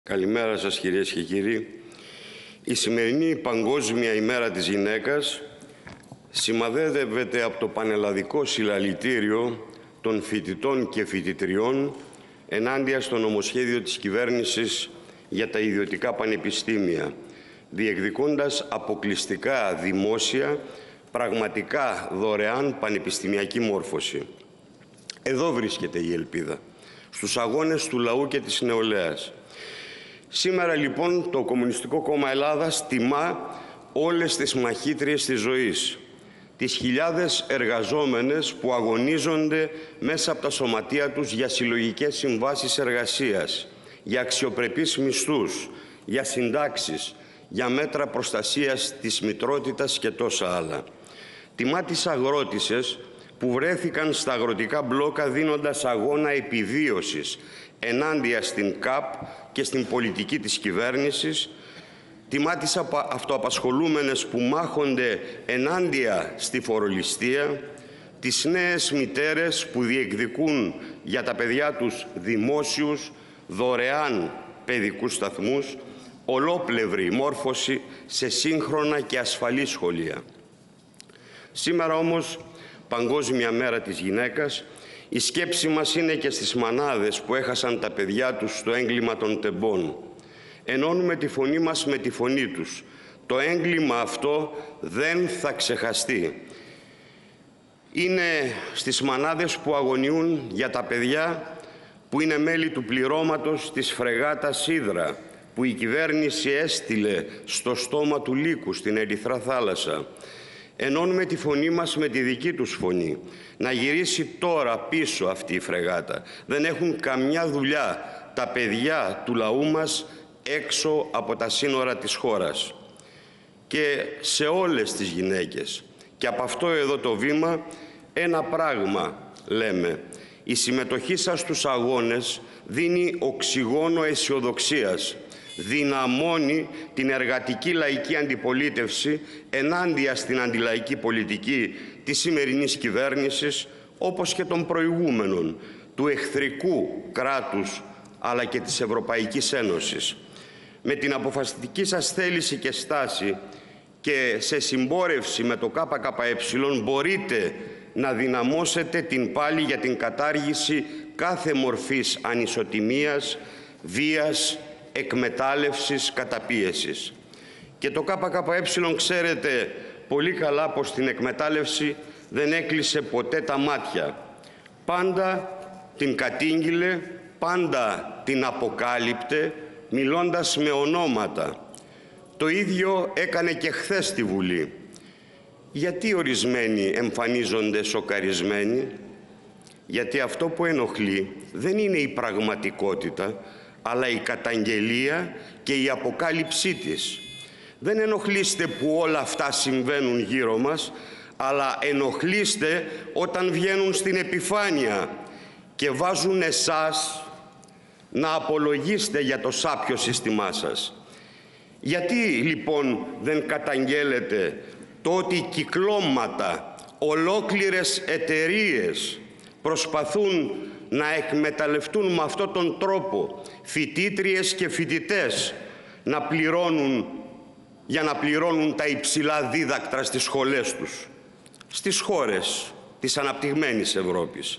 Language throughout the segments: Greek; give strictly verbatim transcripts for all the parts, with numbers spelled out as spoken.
Καλημέρα σας κυρίες και κύριοι. Η σημερινή Παγκόσμια ημέρα της γυναίκας σημαδεύεται από το πανελλαδικό συλλαλητήριο των φοιτητών και φοιτητριών ενάντια στο νομοσχέδιο της κυβέρνησης για τα ιδιωτικά πανεπιστήμια, διεκδικώντας αποκλειστικά δημόσια, πραγματικά δωρεάν πανεπιστημιακή μόρφωση. Εδώ βρίσκεται η ελπίδα, στους αγώνες του λαού και της νεολαίας. Σήμερα λοιπόν το Κομμουνιστικό Κόμμα Ελλάδας τιμά όλες τις μαχήτριες της ζωής, τις χιλιάδες εργαζόμενες που αγωνίζονται μέσα από τα σωματεία τους για συλλογικές συμβάσεις εργασίας, για αξιοπρεπείς μισθούς, για συντάξεις, για μέτρα προστασίας της μητρότητας και τόσα άλλα. Τιμά τις αγρότισσες που βρέθηκαν στα αγροτικά μπλόκα δίνοντας αγώνα επιβίωσης ενάντια στην ΚΑΠ και στην πολιτική της κυβέρνησης. Τιμά τις αυτοαπασχολούμενες που μάχονται ενάντια στη φορολιστία, τις νέες μητέρες που διεκδικούν για τα παιδιά τους δημόσιους, δωρεάν παιδικούς σταθμούς, ολόπλευρη μόρφωση σε σύγχρονα και ασφαλή σχολεία. Σήμερα όμως, Παγκόσμια Μέρα της Γυναίκας, η σκέψη μας είναι και στις μανάδες που έχασαν τα παιδιά τους στο έγκλημα των τεμπών. Ενώνουμε τη φωνή μας με τη φωνή τους. Το έγκλημα αυτό δεν θα ξεχαστεί. Είναι στις μανάδες που αγωνιούν για τα παιδιά που είναι μέλη του πληρώματος της φρεγάτας Ύδρα, που η κυβέρνηση έστειλε στο στόμα του Λύκου στην Ερυθρά Θάλασσα. Ενώνουμε τη φωνή μας με τη δική τους φωνή. Να γυρίσει τώρα πίσω αυτή η φρεγάτα. Δεν έχουν καμιά δουλειά τα παιδιά του λαού μας έξω από τα σύνορα της χώρας. Και σε όλες τις γυναίκες. Και από αυτό εδώ το βήμα ένα πράγμα λέμε. Η συμμετοχή σας στους αγώνες δίνει οξυγόνο αισιοδοξίας. Δυναμώνει την εργατική λαϊκή αντιπολίτευση ενάντια στην αντιλαϊκή πολιτική της σημερινής κυβέρνησης, όπως και των προηγούμενων, του εχθρικού κράτους αλλά και της Ευρωπαϊκής Ένωσης. Με την αποφασιστική σας θέληση και στάση και σε συμπόρευση με το ΚΚΕ μπορείτε να δυναμώσετε την πάλη για την κατάργηση κάθε μορφής ανισοτιμίας, βίας, εκμετάλλευσης, καταπίεσης. Και το ΚΚΕ ξέρετε πολύ καλά πως την εκμετάλλευση δεν έκλεισε ποτέ τα μάτια. Πάντα την κατήγγειλε, πάντα την αποκάλυπτε, μιλώντας με ονόματα. Το ίδιο έκανε και χθες στη Βουλή. Γιατί ορισμένοι εμφανίζονται σοκαρισμένοι? Γιατί αυτό που ενοχλεί δεν είναι η πραγματικότητα, αλλά η καταγγελία και η αποκάλυψή της. Δεν ενοχλείστε που όλα αυτά συμβαίνουν γύρω μας, αλλά ενοχλείστε όταν βγαίνουν στην επιφάνεια και βάζουν εσάς να απολογείστε για το σάπιο σύστημά σας. Γιατί λοιπόν δεν καταγγέλλετε το ότι κυκλώματα, ολόκληρες εταιρείες προσπαθούν να εκμεταλλευτούν με αυτόν τον τρόπο φοιτήτριες και φοιτητές να πληρώνουν, για να πληρώνουν τα υψηλά δίδακτρα στις σχολές τους, στις χώρες της αναπτυγμένης Ευρώπης.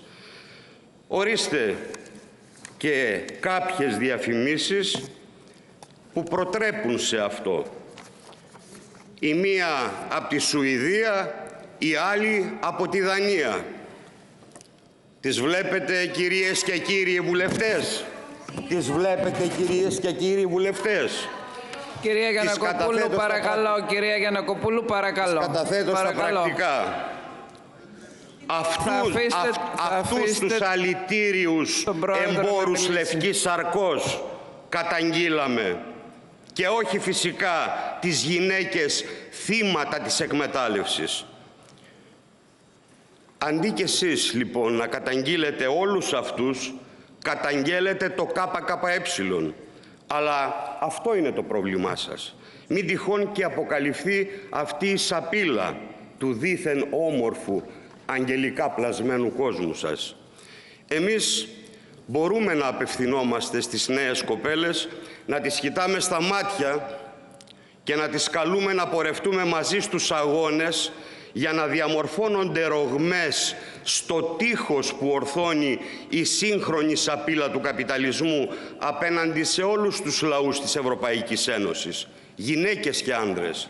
Ορίστε και κάποιες διαφημίσεις που προτρέπουν σε αυτό. Η μία από τη Σουηδία, η άλλη από τη Δανία. Τις βλέπετε κυρίες και κύριοι βουλευτές? Τις βλέπετε κυρίες και κύριοι βουλευτές? Κυρία Γιαννακοπούλου, παρακαλώ. Στα... Κυρία Γιαννακοπούλου, παρακαλώ. Τις καταθέτω παρακαλώ. Στα πρακτικά. Αυτούς, αφήστε, αυ, αυτούς τους αλητήριους εμπόρους Λευκής Σαρκός καταγγείλαμε. Και όχι φυσικά τις γυναίκες θύματα της εκμετάλλευσης. Αντί κι εσείς λοιπόν να καταγγείλετε όλους αυτούς, καταγγέλλετε το ΚΚΕ. Αλλά αυτό είναι το πρόβλημά σας. Μην τυχόν και αποκαλυφθεί αυτή η σαπίλα του δήθεν όμορφου αγγελικά πλασμένου κόσμου σας. Εμείς μπορούμε να απευθυνόμαστε στις νέες κοπέλες να τις κοιτάμε στα μάτια και να τις καλούμε να πορευτούμε μαζί στους αγώνες για να διαμορφώνονται ρογμές στο τείχος που ορθώνει η σύγχρονη σαπίλα του καπιταλισμού απέναντι σε όλους τους λαούς της Ευρωπαϊκής Ένωσης, γυναίκες και άνδρες.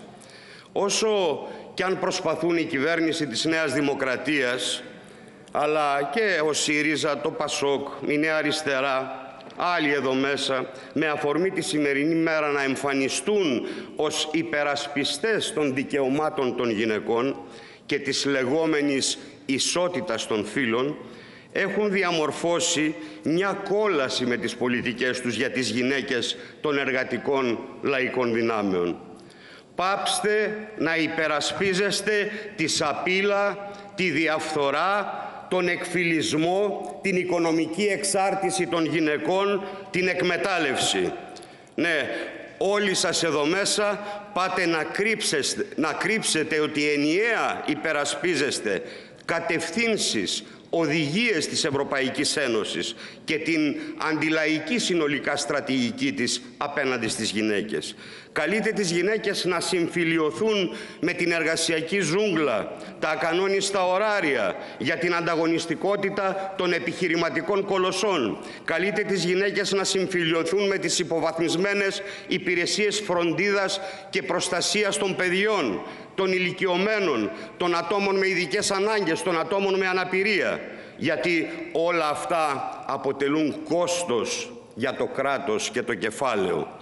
Όσο κι αν προσπαθούν η κυβέρνηση της Νέας Δημοκρατίας, αλλά και ο ΣΥΡΙΖΑ, το ΠΑΣΟΚ, η Νέα Αριστερά, άλλοι εδώ μέσα, με αφορμή τη σημερινή μέρα να εμφανιστούν ως υπερασπιστές των δικαιωμάτων των γυναικών και της λεγόμενης ισότητας των φύλων, έχουν διαμορφώσει μια κόλαση με τις πολιτικές τους για τις γυναίκες των εργατικών λαϊκών δυνάμεων. Πάψτε να υπερασπίζεστε τη σαπίλα, τη διαφθορά, τον εκφυλισμό, την οικονομική εξάρτηση των γυναικών, την εκμετάλλευση. Ναι, όλοι σας εδώ μέσα πάτε να κρύψετε, να κρύψετε ότι ενιαία υπερασπίζεστε κατευθύνσεις, οδηγίες της Ευρωπαϊκής Ένωσης και την αντιλαϊκή συνολικά στρατηγική της απέναντι στις γυναίκες. Καλείτε τις γυναίκες να συμφιλιωθούν με την εργασιακή ζούγκλα, τα ακανόνιστα ωράρια για την ανταγωνιστικότητα των επιχειρηματικών κολοσσών. Καλείτε τις γυναίκες να συμφιλιωθούν με τις υποβαθμισμένες υπηρεσίες φροντίδας και προστασίας των παιδιών, των ηλικιωμένων, των ατόμων με ειδικές ανάγκες, των ατόμων με αναπηρία. Γιατί όλα αυτά αποτελούν κόστος για το κράτος και το κεφάλαιο.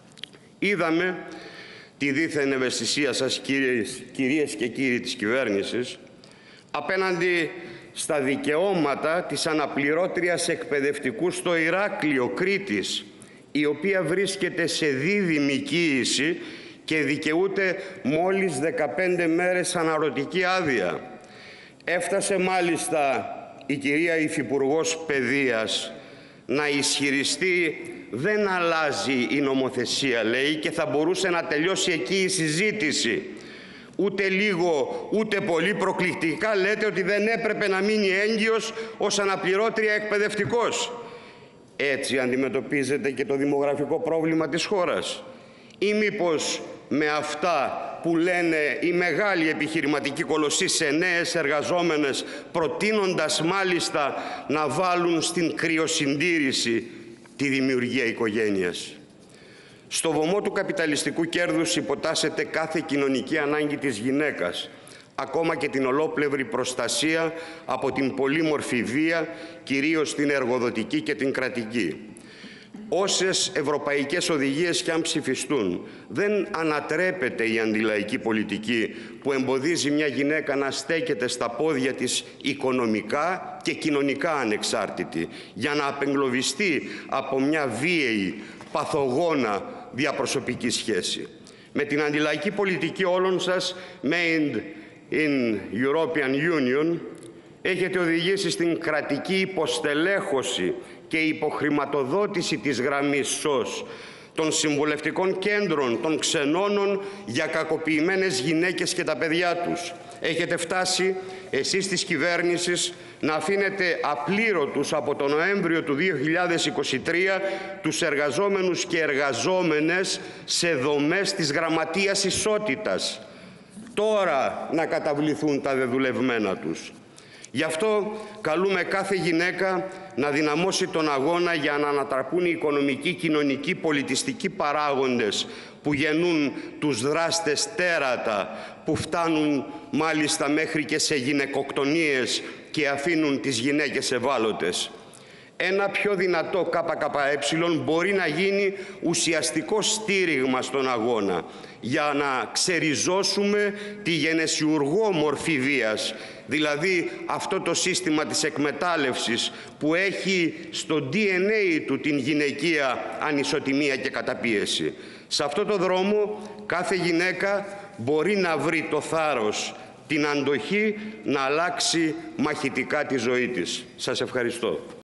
Είδαμε τη δίθεν ευαισθησία σας, κυρίες, κυρίες και κύριοι της κυβέρνησης, απέναντι στα δικαιώματα της αναπληρώτριας εκπαιδευτικού στο Ηράκλειο Κρήτης, η οποία βρίσκεται σε δίδυμη κοίηση και δικαιούται μόλις δεκαπέντε μέρες αναρωτική άδεια. Έφτασε μάλιστα η κυρία Υφυπουργός Παιδείας να ισχυριστεί δεν αλλάζει η νομοθεσία, λέει, και θα μπορούσε να τελειώσει εκεί η συζήτηση. Ούτε λίγο, ούτε πολύ προκλητικά λέτε ότι δεν έπρεπε να μείνει έγκυος ως αναπληρώτρια εκπαιδευτικός. Έτσι αντιμετωπίζετε και το δημογραφικό πρόβλημα της χώρας? Ή μήπως με αυτά που λένε οι μεγάλοι επιχειρηματικοί κολοσσοί σε νέες εργαζόμενες, προτείνοντας μάλιστα να βάλουν στην κρυοσυντήρηση τη δημιουργία οικογένειας? Στο βωμό του καπιταλιστικού κέρδους υποτάσσεται κάθε κοινωνική ανάγκη της γυναίκας, ακόμα και την ολόπλευρη προστασία από την πολύμορφη βία, κυρίως την εργοδοτική και την κρατική. Όσες ευρωπαϊκές οδηγίες και αν ψηφιστούν, δεν ανατρέπεται η αντιλαϊκή πολιτική που εμποδίζει μια γυναίκα να στέκεται στα πόδια της οικονομικά και κοινωνικά ανεξάρτητη, για να απεγκλωβιστεί από μια βίαιη, παθογόνα διαπροσωπική σχέση. Με την αντιλαϊκή πολιτική όλων σας, made in European Union, έχετε οδηγήσει στην κρατική υποστελέχωση και υποχρηματοδότηση της γραμμής ΣΟΣ, των συμβουλευτικών κέντρων, των ξενώνων για κακοποιημένες γυναίκες και τα παιδιά τους. Έχετε φτάσει εσείς της κυβέρνησης να αφήνετε απλήρωτους από τον Νοέμβριο του δύο χιλιάδες είκοσι τρία τους εργαζόμενους και εργαζόμενες σε δομές της Γραμματείας Ισότητας. Τώρα να καταβληθούν τα δεδουλευμένα τους. Γι' αυτό καλούμε κάθε γυναίκα να δυναμώσει τον αγώνα για να ανατραπούν οι οικονομικοί, κοινωνικοί, πολιτιστικοί παράγοντες που γεννούν τους δράστες τέρατα, που φτάνουν μάλιστα μέχρι και σε γυναικοκτονίες και αφήνουν τις γυναίκες ευάλωτες. Ένα πιο δυνατό ΚΚΕ μπορεί να γίνει ουσιαστικό στήριγμα στον αγώνα για να ξεριζώσουμε τη γενεσιουργό μορφή βίας, δηλαδή αυτό το σύστημα της εκμετάλλευσης που έχει στο ντι εν έι του την γυναικεία ανισοτιμία και καταπίεση. Σε αυτό το δρόμο κάθε γυναίκα μπορεί να βρει το θάρρος, την αντοχή να αλλάξει μαχητικά τη ζωή της. Σας ευχαριστώ.